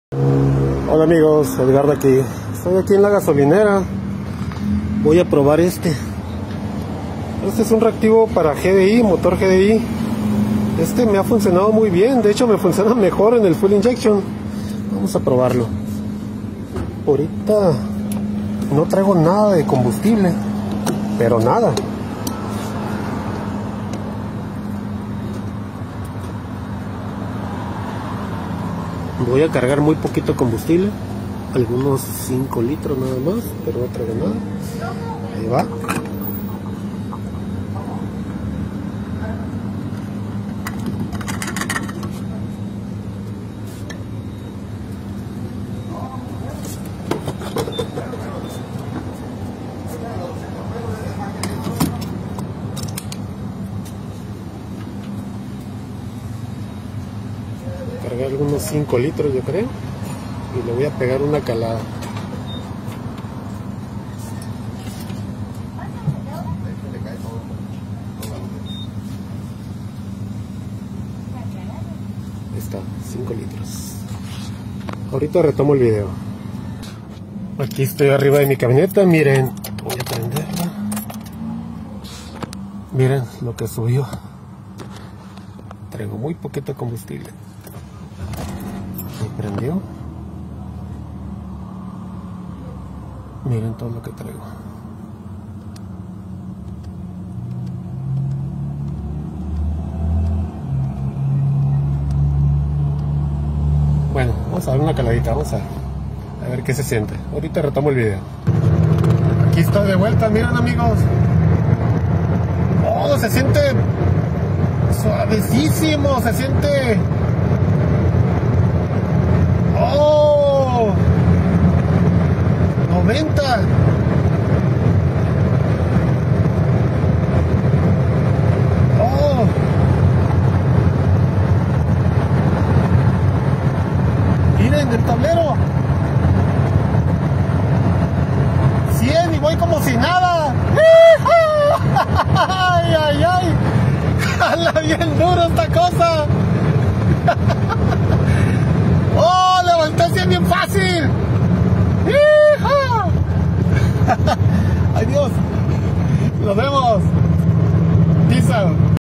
Hola amigos, Edgardo aquí. Estoy aquí en la gasolinera. Voy a probar este. Este es un reactivo para GDI, motor GDI. Este me ha funcionado muy bien. De hecho me funciona mejor en el full injection. Vamos a probarlo. Ahorita no traigo nada de combustible, pero nada. Voy a cargar muy poquito combustible, algunos 5 litros nada más, pero no traigo nada. Ahí va. Cargué algunos 5 litros yo creo, y le voy a pegar una calada. Ahí está, 5 litros. Ahorita retomo el video. Aquí estoy arriba de mi camioneta, miren, voy a prenderla. Miren lo que subió. Traigo muy poquito combustible. Se prendió. Miren todo lo que traigo. Bueno, vamos a dar una caladita, vamos a ver qué se siente. Ahorita retomo el video. Aquí estoy de vuelta, miren amigos. Oh, se siente suavecísimo, se siente. ¡Oh! 90. ¡Oh! Miren el tablero. 100 y voy como si nada. ¡Ay, ay, ay! ¡Jala bien duro esta cosa! ¡Oh! ¡Levanté 100 bien fácil! ¡Hija! ¡Ay Dios! ¡Nos vemos! ¡Peace out!